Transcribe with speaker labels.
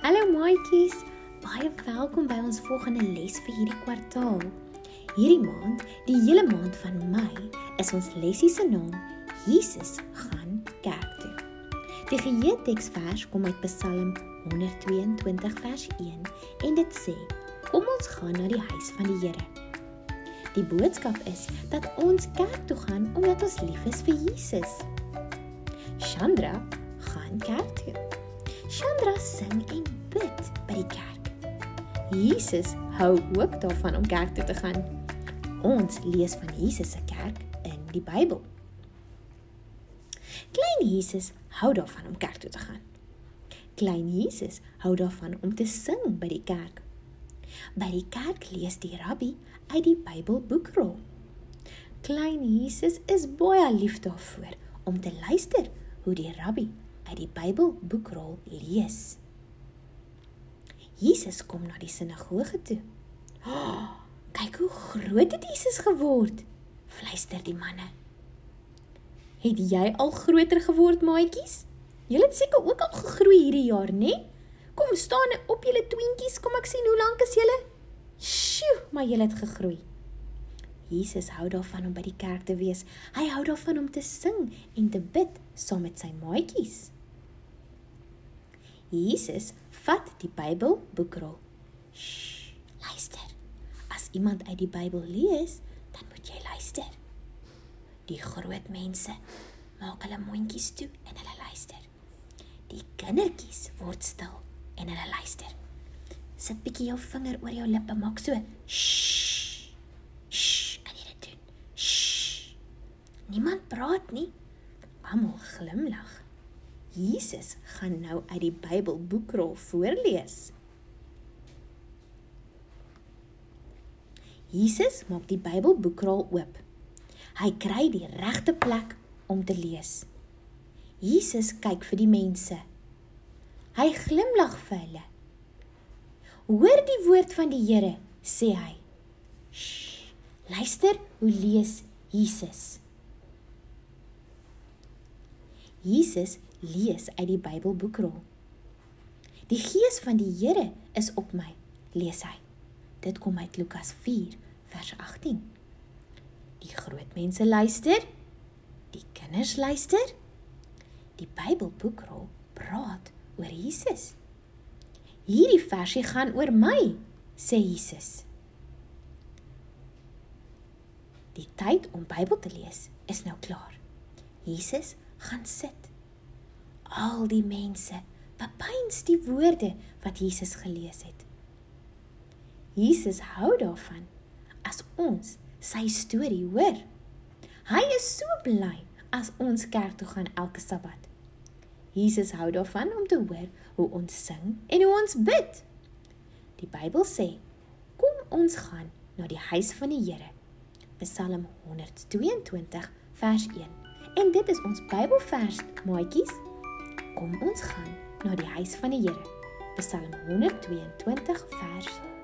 Speaker 1: Hallo maatjies, baie welkom by ons volgende les vir hierdie kwartaal. Hierdie maand, die hele maand van Mei, is ons lesie se naam Jesus gaan kerk toe. Die geheelteksvers kom uit Psalm 122 vers 1 en dit sê, kom ons gaan na die huis van die Here. Die boodskap is dat ons kerk toe gaan omdat ons lief is vir Jesus. Chandra gaan kerk toe. Chandra sing en bid by die kerk. Jesus hou ook daarvan om kerk toe te gaan. Ons lees van Jesus se kerk in die Bybel. Klein Jesus hou daarvan om kerk toe te gaan. Klein Jesus hou daarvan om te sing by die kerk. By die kerk lees die rabbi uit die Bybel boekrol. Klein Jesus is baie lief daarvoor om te luister hoe die rabbi uit die Bybel boekrol lees. Jesus kom na die sinagoge toe. Oh, kyk hoe groot het Jesus geword, fluister die manne. Het jy al groter geword, maatjies? Julle het seker ook al gegroei hierdie jaar, né? Kom, staan op julle tweentjies, kom ek sien hoe lank is julle? Sjoe, maar julle het gegroei. Jesus hou daarvan om by die kerk te wees. Hy hou daarvan om te sing en te bid saam met sy maatjies. Jesus vat die Bybel boekrol. Shh, luister. As iemand uit die Bybel lees, dan moet jy luister. Die groot mense maak hulle mondjies toe en hulle luister. Die kindertjies word stil en hulle luister. Sit bietjie jou vinger oor jou lippe, maak so. Shh. Shh, kan jy dit doen? Shh. Niemand praat nie. Almal glimlag. Jesus gaan nou uit die Bybel boekrol voorlees. Jesus maak die Bybel boekrol oop. Hy kry die regte plek om te lees. Jesus kyk vir die mense. Hy glimlag vir hulle. Hoor die woord van die Here, sê hy. Shh, luister hoe lees Jesus. Jesus lees uit die Bybel boekrol. Die gees van die Here is op my, lees hy. Dit kom uit Lukas 4, vers 18. Die groot mense luister, die kinders luister. Die Bybel boekrol praat oor Jesus. Hierdie versie gaan oor my, sê Jesus. Die tyd om Bybel te lees is nou klaar. Jesus gaan sit. Al die mense bepeins die woorde wat Jesus gelees het. Jesus hou daarvan as ons sy storie hoor. Hy is so bly as ons kerk toe gaan elke Sabbat. Jesus hou daarvan om te hoor hoe ons sing en hoe ons bid. Die Bybel sê, kom ons gaan na die huis van die Here. Psalm 122 vers 1. En dit is ons Bybelvers, maatjies. Kom ons gaan na die huis van die Here. Psalm 122 vers 1.